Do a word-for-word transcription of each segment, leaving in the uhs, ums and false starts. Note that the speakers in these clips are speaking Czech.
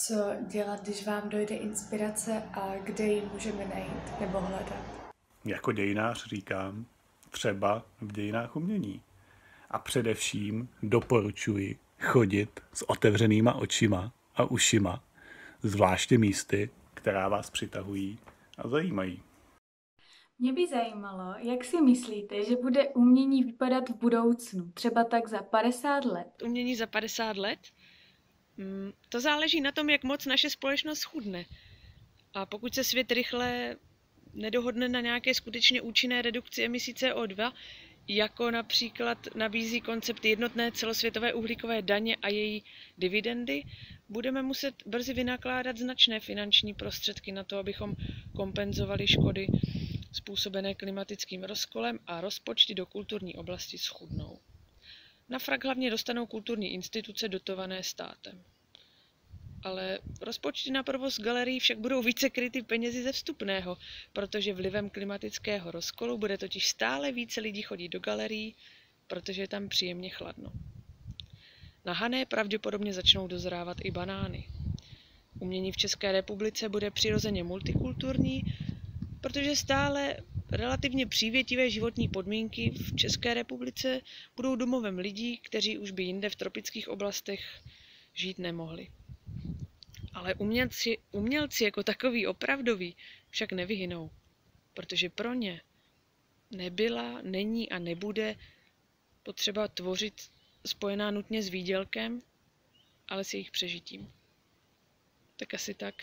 Co dělat, když vám dojde inspirace a kde ji můžeme najít nebo hledat? Jako dějinář říkám, třeba v dějinách umění. A především doporučuji chodit s otevřenýma očima a ušima, zvláště místy, která vás přitahují a zajímají. Mě by zajímalo, jak si myslíte, že bude umění vypadat v budoucnu, třeba tak za padesát let? Umění za padesát let? Hmm, to záleží na tom, jak moc naše společnost schudne. A pokud se svět rychle nedohodne na nějaké skutečně účinné redukci emisí C O dva, jako například nabízí koncept jednotné celosvětové uhlíkové daně a její dividendy, budeme muset brzy vynakládat značné finanční prostředky na to, abychom kompenzovali škody způsobené klimatickým rozkolem a rozpočty do kulturní oblasti schudnou. Na frak hlavně dostanou kulturní instituce dotované státem. Ale rozpočty na provoz galerií však budou více kryty penězi ze vstupného, protože vlivem klimatického rozkolu bude totiž stále více lidí chodit do galerií, protože je tam příjemně chladno. Na Hané pravděpodobně začnou dozrávat i banány. Umění v České republice bude přirozeně multikulturní, protože stále relativně přívětivé životní podmínky v České republice budou domovem lidí, kteří už by jinde v tropických oblastech žít nemohli. Ale umělci, umělci jako takový opravdoví však nevyhynou, protože pro ně nebyla, není a nebude potřeba tvořit spojená nutně s výdělkem, ale s jejich přežitím. Tak asi tak.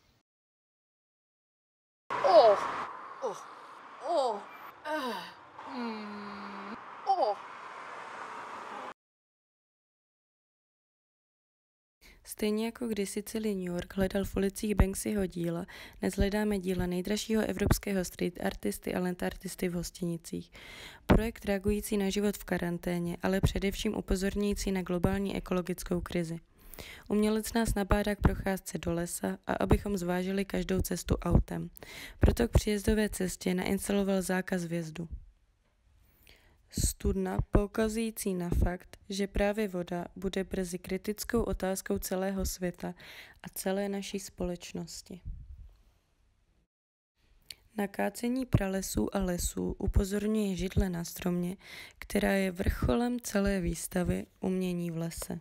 Oh, oh, oh, uh, mm, oh. Stejně jako kdysi celý New York hledal v ulicích Banksyho díla, dnes hledáme díla nejdražšího evropského street artisty a land artisty v Hostinicích. Projekt reagující na život v karanténě, ale především upozorňující na globální ekologickou krizi. Umělec nás nabádá k procházce do lesa a abychom zvážili každou cestu autem. Proto k příjezdové cestě nainstaloval zákaz vjezdu. Studna poukazující na fakt, že právě voda bude brzy kritickou otázkou celého světa a celé naší společnosti. Na kácení pralesů a lesů upozorňuje židle na stromě, která je vrcholem celé výstavy Umění v lese.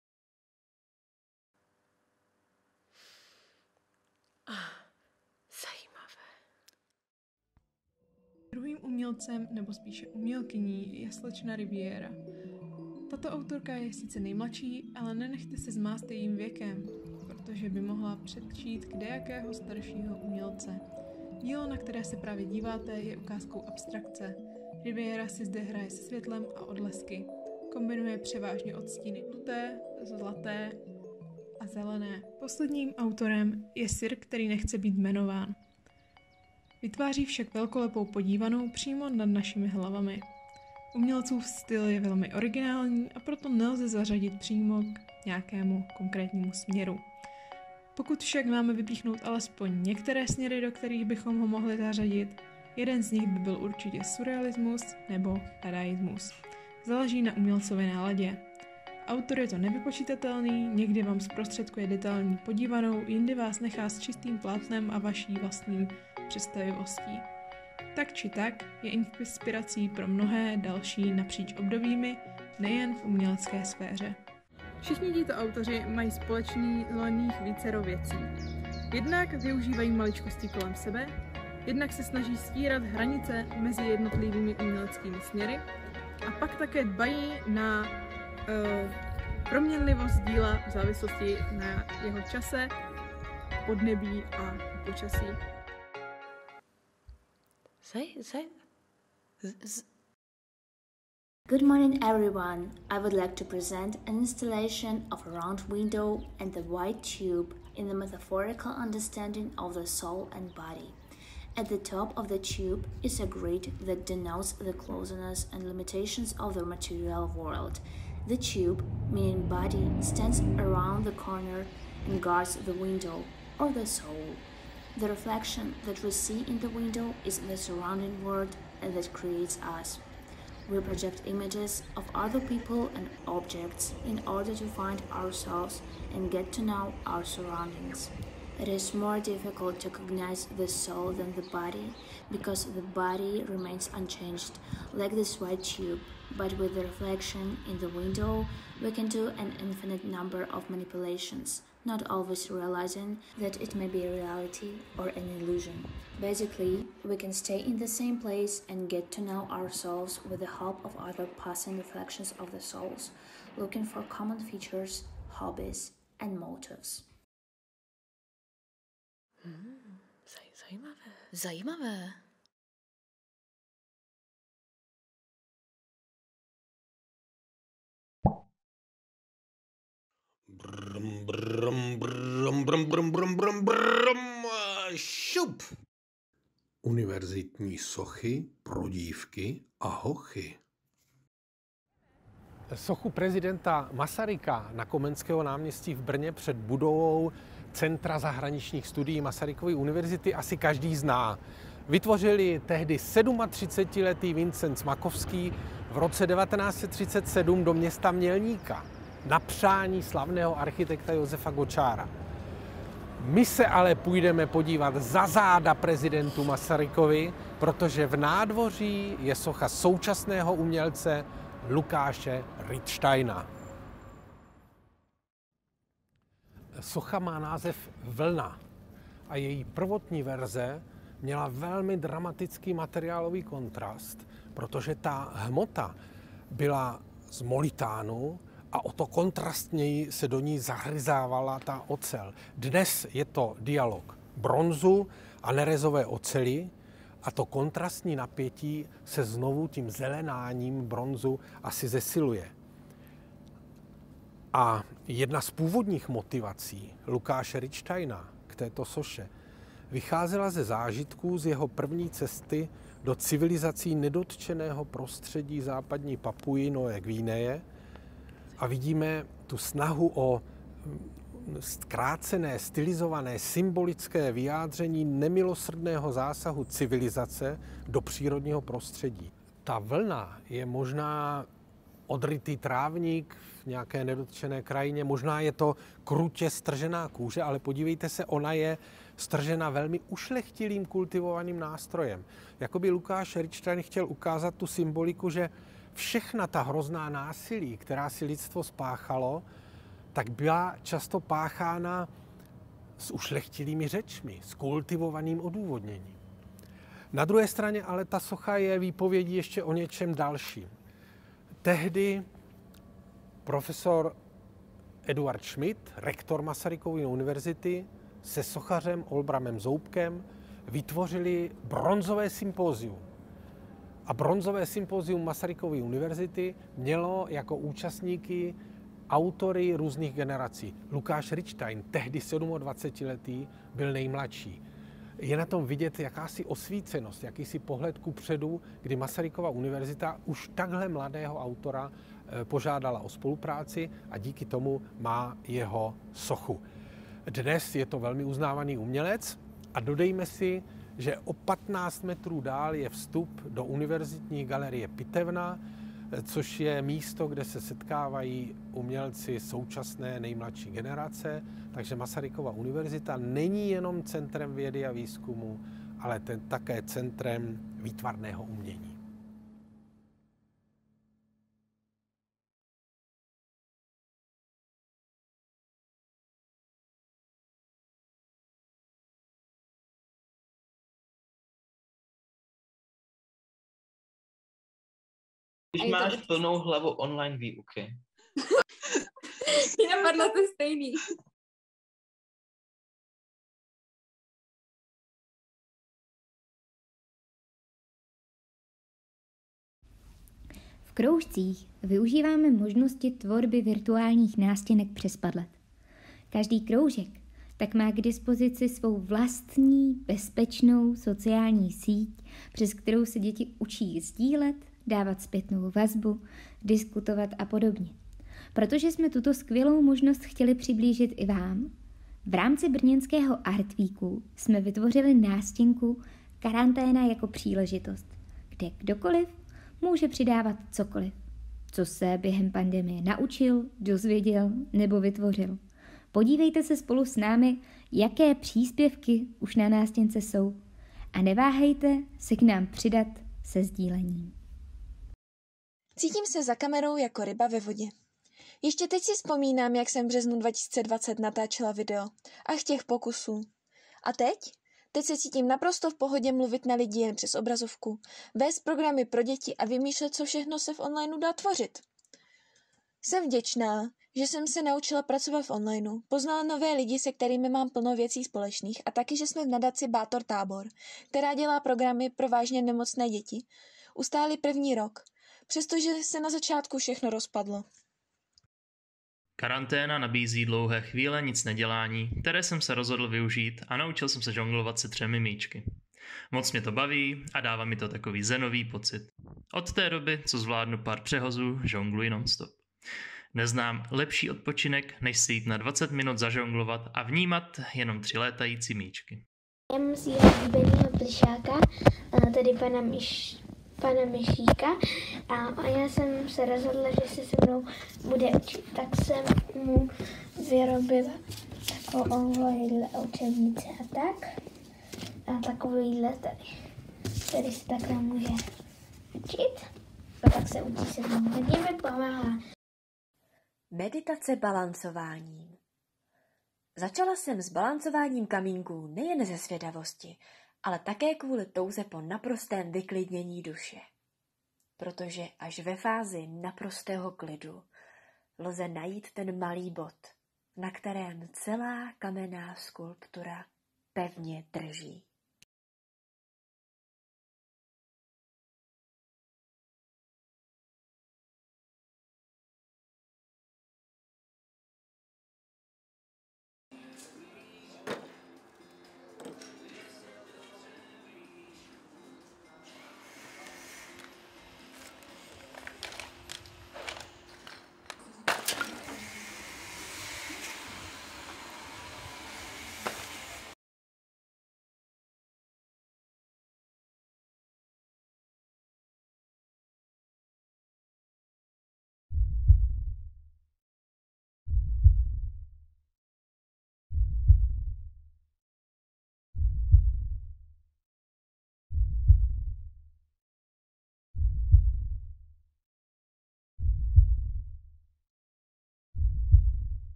Druhým umělcem, nebo spíše umělkyní, je slečna Riviera. Tato autorka je sice nejmladší, ale nenechte se zmást jejím věkem, protože by mohla předčít kdejakého staršího umělce. Dílo, na které se právě díváte, je ukázkou abstrakce. Riviera si zde hraje se světlem a odlesky. Kombinuje převážně odstíny žluté, zlaté a zelené. Posledním autorem je Sir, který nechce být jmenován. Vytváří však velkolepou podívanou přímo nad našimi hlavami. Umělcův styl je velmi originální a proto nelze zařadit přímo k nějakému konkrétnímu směru. Pokud však máme vypíchnout alespoň některé směry, do kterých bychom ho mohli zařadit, jeden z nich by byl určitě surrealismus nebo dadaismus. Záleží na umělcově náladě. Autor je to nevypočítatelný, někdy vám zprostředkuje detailní podívanou, jindy vás nechá s čistým plátnem a vaší vlastní představivostí. Tak či tak je inspirací pro mnohé další napříč obdobími, nejen v umělecké sféře. Všichni tito autoři mají společných vícero věcí. Jednak využívají maličkosti kolem sebe, jednak se snaží stírat hranice mezi jednotlivými uměleckými směry a pak také dbají na uh, proměnlivost díla v závislosti na jeho čase, podnebí a počasí. Say, say, z, z. Good morning everyone, I would like to present an installation of a round window and the white tube in the metaphorical understanding of the soul and body. At the top of the tube is a grid that denotes the closeness and limitations of the material world. The tube, meaning body, stands around the corner and guards the window, or the soul. The reflection that we see in the window is the surrounding world that creates us. We project images of other people and objects in order to find ourselves and get to know our surroundings. It is more difficult to cognize the soul than the body, because the body remains unchanged, like this white tube, but with the reflection in the window, we can do an infinite number of manipulations, not always realizing that it may be a reality or an illusion. Basically, we can stay in the same place and get to know ourselves with the help of other passing reflections of the souls, looking for common features, hobbies, and motives. Hmm, zajímavé. Zajímavé. Brum, brum, brum, brum, brum, brum, brum, brum, šup. Univerzitní sochy pro dívky a hochy. Sochu prezidenta Masaryka na Komenského náměstí v Brně před budovou Centra zahraničních studií Masarykovy univerzity asi každý zná. Vytvořili tehdy třicetisedmiletý Vincent Smakovský v roce devatenáct set třicet sedm do města Mělníka na přání slavného architekta Josefa Gočára. My se ale půjdeme podívat za záda prezidentu Masarykovi, protože v nádvoří je socha současného umělce Lukáše Richtsteina. Socha má název Vlna a její prvotní verze měla velmi dramatický materiálový kontrast, protože ta hmota byla z molitánu a o to kontrastněji se do ní zahryzávala ta ocel. Dnes je to dialog bronzu a nerezové oceli a to kontrastní napětí se znovu tím zelenáním bronzu asi zesiluje. A jedna z původních motivací Lukáše Richtsteina k této soše vycházela ze zážitků z jeho první cesty do civilizací nedotčeného prostředí západní Papuji Nové Gvineje a vidíme tu snahu o zkrácené, stylizované, symbolické vyjádření nemilosrdného zásahu civilizace do přírodního prostředí. Ta vlna je možná odrytý trávník v nějaké nedotčené krajině, možná je to krutě stržená kůže, ale podívejte se, ona je stržena velmi ušlechtilým kultivovaným nástrojem. Jakoby Lukáš Richtstein chtěl ukázat tu symboliku, že všechna ta hrozná násilí, která si lidstvo spáchalo, tak byla často páchána s ušlechtilými řečmi, s kultivovaným odůvodněním. Na druhé straně ale ta socha je výpovědí ještě o něčem dalším. Tehdy profesor Eduard Schmidt, rektor Masarykovy univerzity, se sochařem Olbramem Zoubkem vytvořili bronzové sympózium. A bronzové sympózium Masarykovy univerzity mělo jako účastníky autory různých generací. Lukáš Richtstein, tehdy dvacetisedmiletý, byl nejmladší. Je na tom vidět jakási osvícenost, jakýsi pohled kupředu, kdy Masarykova univerzita už takhle mladého autora požádala o spolupráci a díky tomu má jeho sochu. Dnes je to velmi uznávaný umělec a dodejme si, že o patnáct metrů dál je vstup do univerzitní galerie Pitevna, což je místo, kde se setkávají umělci současné nejmladší generace. Takže Masarykova univerzita není jenom centrem vědy a výzkumu, ale ten, také centrem výtvarného umění. Když máš plnou hlavu online výuky. Mě napadlo to stejný. V kroužcích využíváme možnosti tvorby virtuálních nástěnek přes Padlet. Každý kroužek tak má k dispozici svou vlastní bezpečnou sociální síť, přes kterou se děti učí sdílet, dávat zpětnou vazbu, diskutovat a podobně. Protože jsme tuto skvělou možnost chtěli přiblížit i vám, v rámci brněnského Art Weeku jsme vytvořili nástěnku Karanténa jako příležitost, kde kdokoliv může přidávat cokoliv, co se během pandemie naučil, dozvěděl nebo vytvořil. Podívejte se spolu s námi, jaké příspěvky už na nástěnce jsou a neváhejte se k nám přidat se sdílením. Cítím se za kamerou jako ryba ve vodě. Ještě teď si vzpomínám, jak jsem v březnu dva tisíce dvacet natáčela video. Ach, těch pokusů. A teď? Teď se cítím naprosto v pohodě mluvit na lidi jen přes obrazovku, vést programy pro děti a vymýšlet, co všechno se v onlineu dá tvořit. Jsem vděčná, že jsem se naučila pracovat v onlineu, poznala nové lidi, se kterými mám plno věcí společných a taky, že jsme v nadaci Bátor Tábor, která dělá programy pro vážně nemocné děti, ustáli první rok, přestože se na začátku všechno rozpadlo. Karanténa nabízí dlouhé chvíle nic nedělání, které jsem se rozhodl využít a naučil jsem se žonglovat se třemi míčky. Moc mě to baví a dává mi to takový zenový pocit. Od té doby, co zvládnu pár přehozů, žongluji nonstop. Neznám lepší odpočinek, než si jít na dvacet minut zažonglovat a vnímat jenom tři létající míčky. Já mám svýho oblíbeného plišáka, tedy pana, myš, pana myšíka, a, a já jsem se rozhodla, že se se mnou bude učit. Tak jsem mu vyrobila takovouhle učebnice a tak. A takovýhle tady. Tady se takhle může učit. A tak se učí se mnou. Hodně mi pomáhá. Meditace balancováním. Začala jsem s balancováním kamínků nejen ze zvědavosti, ale také kvůli touze po naprostém vyklidnění duše. Protože až ve fázi naprostého klidu lze najít ten malý bod, na kterém celá kamenná skulptura pevně drží.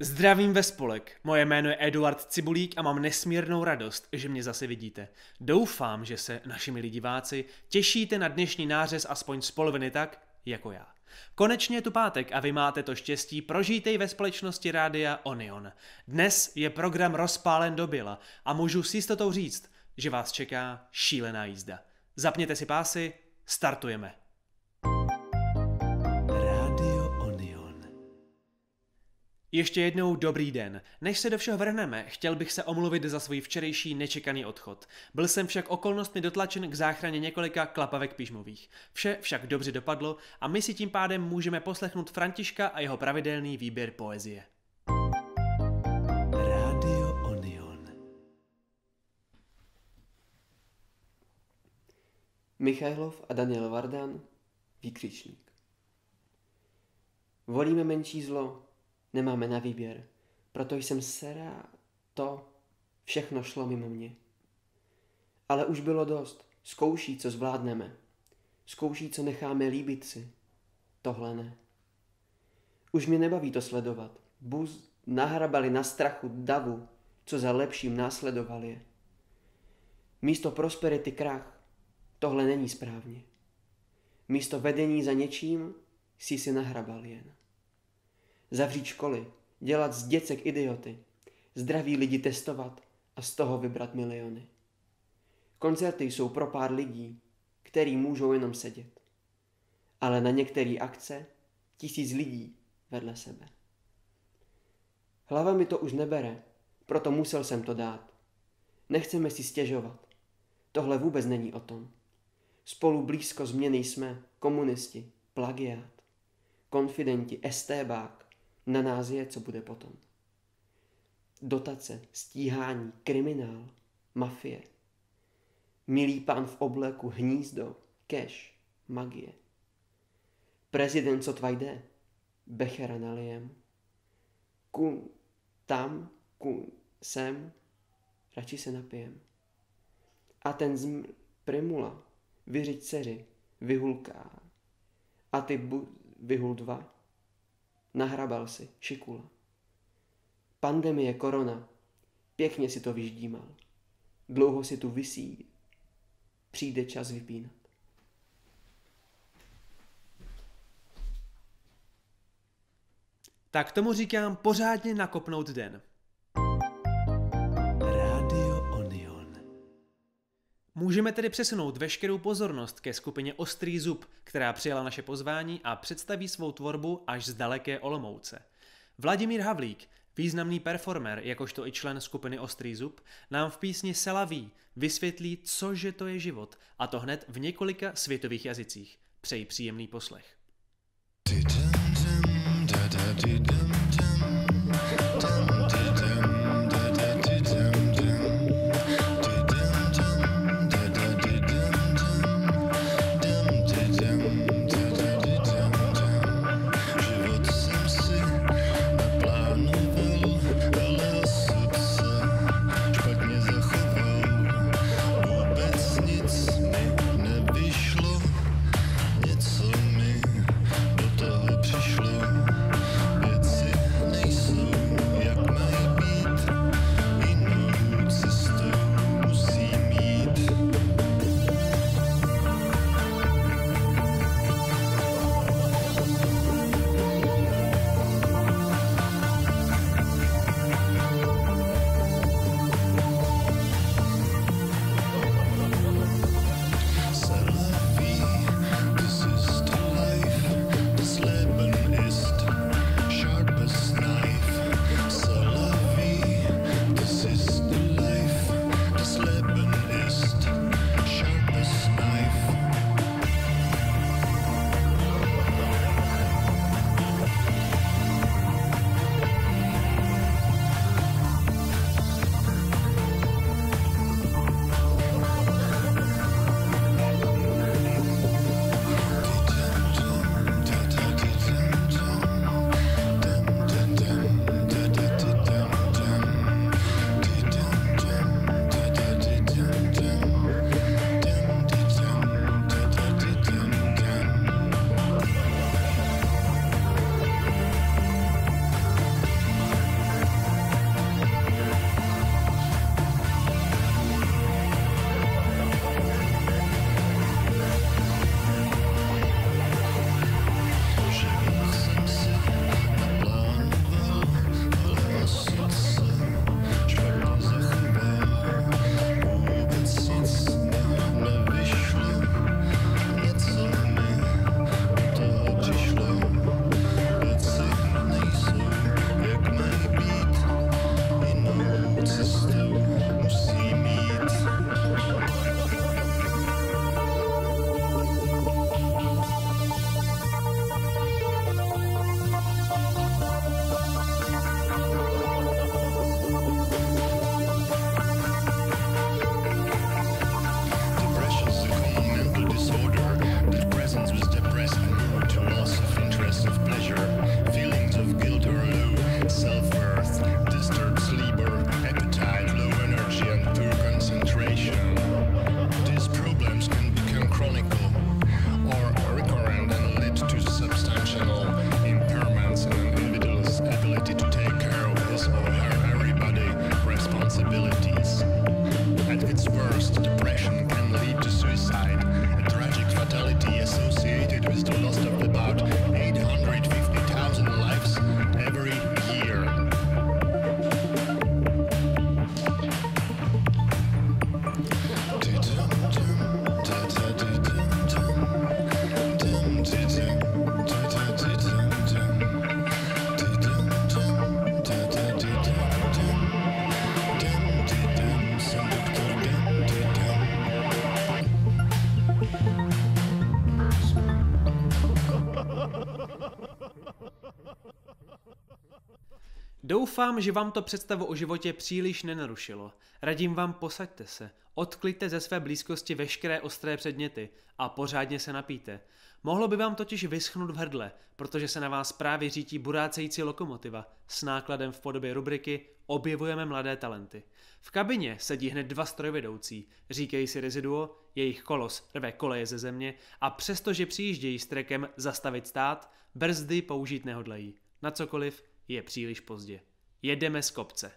Zdravím ve spolek, moje jméno je Eduard Cibulík a mám nesmírnou radost, že mě zase vidíte. Doufám, že se, naši milí diváci, těšíte na dnešní nářez aspoň z poloviny tak, jako já. Konečně je tu pátek a vy máte to štěstí prožít jej ve společnosti Rádia Onion. Dnes je program rozpálen do byla a můžu s jistotou říct, že vás čeká šílená jízda. Zapněte si pásy, startujeme. Ještě jednou dobrý den. Než se do všeho vrhneme, chtěl bych se omluvit za svůj včerejší nečekaný odchod. Byl jsem však okolnostmi dotlačen k záchraně několika klapavek pyžmových. Vše však dobře dopadlo a my si tím pádem můžeme poslechnout Františka a jeho pravidelný výběr poezie. Rádio Onion. Michailov a Daniel Vardan, výkřičník. Volíme menší zlo, nemáme na výběr, proto jsem sera, to, všechno šlo mimo mě. Ale už bylo dost, zkouší, co zvládneme, zkouší, co necháme líbit si, tohle ne. Už mě nebaví to sledovat, buz nahrabali na strachu davu, co za lepším následoval je. Místo prosperity krach, tohle není správně. Místo vedení za něčím si si nahrabal jen. Zavřít školy, dělat z děcek idioty, zdraví lidi testovat a z toho vybrat miliony. Koncerty jsou pro pár lidí, který můžou jenom sedět. Ale na některé akce tisíc lidí vedle sebe. Hlava mi to už nebere, proto musel jsem to dát. Nechceme si stěžovat. Tohle vůbec není o tom. Spolu blízko změny jsme komunisti, plagiát, konfidenti, estébák. Na nás je, co bude potom. Dotace, stíhání, kriminál, mafie. Milý pán v obleku, hnízdo, cash, magie. Prezident, co tvajde, bechera nalijem. Kun tam, kun sem, radši se napijem. A ten zmr primula, vyřiď dceři, vyhulká. A ty bu vyhul dva. Nahrabal si, šikula. Pandemie korona, pěkně si to vyždímal. Dlouho si tu visí, přijde čas vypínat. Tak tomu říkám pořádně nakopnout den. Rádio Onion. Můžeme tedy přesunout veškerou pozornost ke skupině Ostrý zub, která přijala naše pozvání a představí svou tvorbu až z daleké Olomouce. Vladimír Havlík, významný performer, jakožto i člen skupiny Ostrý zub, nám v písni Selaví vysvětlí, cože to je život, a to hned v několika světových jazycích. Přeji příjemný poslech. It's Doufám, že vám to představu o životě příliš nenarušilo. Radím vám, posaďte se, odkliďte ze své blízkosti veškeré ostré předměty a pořádně se napijte. Mohlo by vám totiž vyschnout v hrdle, protože se na vás právě řítí burácející lokomotiva s nákladem v podobě rubriky Objevujeme mladé talenty. V kabině sedí hned dva strojvedoucí, říkají si Reziduo, jejich kolos rve koleje ze země a přestože přijíždějí s trekem zastavit stát, brzdy použít nehodlají. Na cokoliv je příliš pozdě. Jedeme z kopce.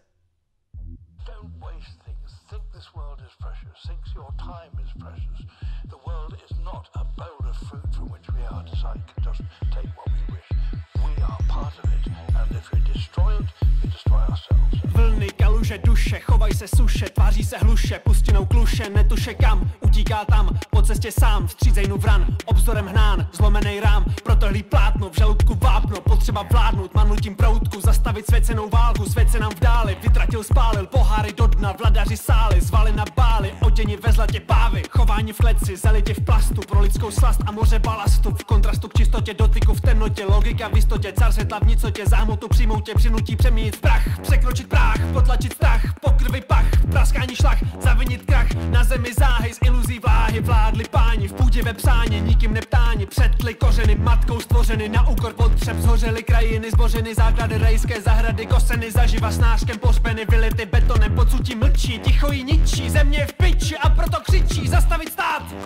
Vlny, kaluže, duše, chovaj se suše, tváří se hluše, pustinou kluše, netuše kam, utíká tam, po cestě sám, vstřízejnu vran, obzorem hnán, zlomenej rám, protohlý plátno, v žaludku vápno, potřeba vládnout, manutím proutku, zastavit svěcenou válku, svět se nám v dáli, vytratil, spálil, poháry do dna, vladaři sály, zvali na bály, oděni ve zlatě pávy, chování v kleci, zalitě v plastu, pro lidskou slast a moře balastu, v kontrastu k čistotě, dotyku v temnotě, logika v jistotě, car světla v nicotě, záhmotu přijmout tě, přinutí přemít v prach, překročit práh, potlačit strach, po krvi pach, praskání šlach, zavinit krach, na zemi záhy z iluzí vláhy, vládli páni, v půdě ve psáni, nikým neptáni, přetli kořeny, matkou stvořeny, na úkor potřeb, zhořely krajiny, zbořeny základy rejské zahrady, koseny zaživa snářkem pohřbeny, vylity betonem, podsutí mlčí, ticho jí ničí, země je v piči a proto křičí, zastavit stát!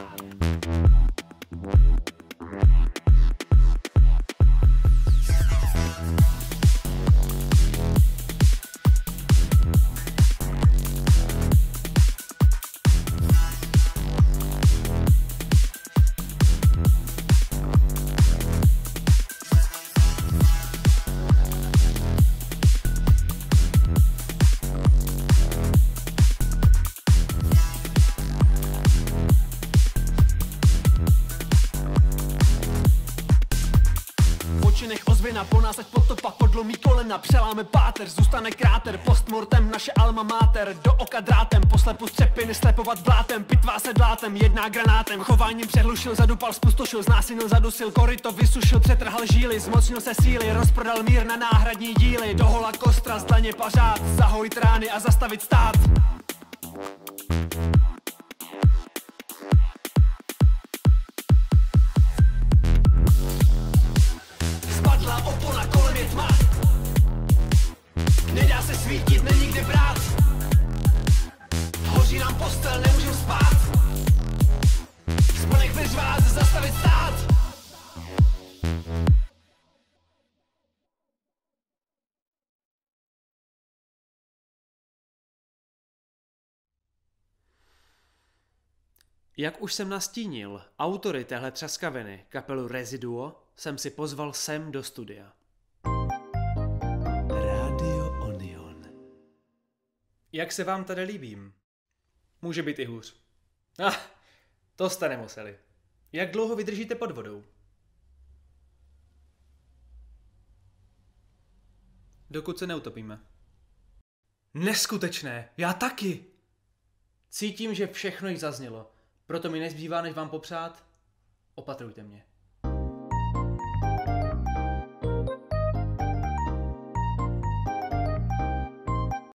Po nás ať potopa podlomí kolena, přeláme páter, zůstane kráter, postmortem naše alma mater, do oka drátem, poslepu střepiny, slepovat blátem, pitvá se dlátem, jedná granátem, chováním přehlušil, zadupal, spustošil, znásilnil, zadusil, koryto vysušil, přetrhal žíly, zmocnil se síly, rozprodal mír na náhradní díly, dohola kostra, zdlaně pařád, zahojit rány a zastavit stát. Opona kolem je tma. Nedá se svítit, není kde brát. Hoří nám postel, nemůžem spát. Splnech bez vás, zastavit stát. Jak už jsem nastínil, autory téhle třaskaviny, kapelu Reziduo, jsem si pozval sem do studia. Radio Onion. Jak se vám tady líbím? Může být i hůř. Ah, to jste nemuseli. Jak dlouho vydržíte pod vodou? Dokud se neutopíme. Neskutečné, já taky! Cítím, že všechno již zaznělo, proto mi nezbývá, než vám popřát, opatrujte mě.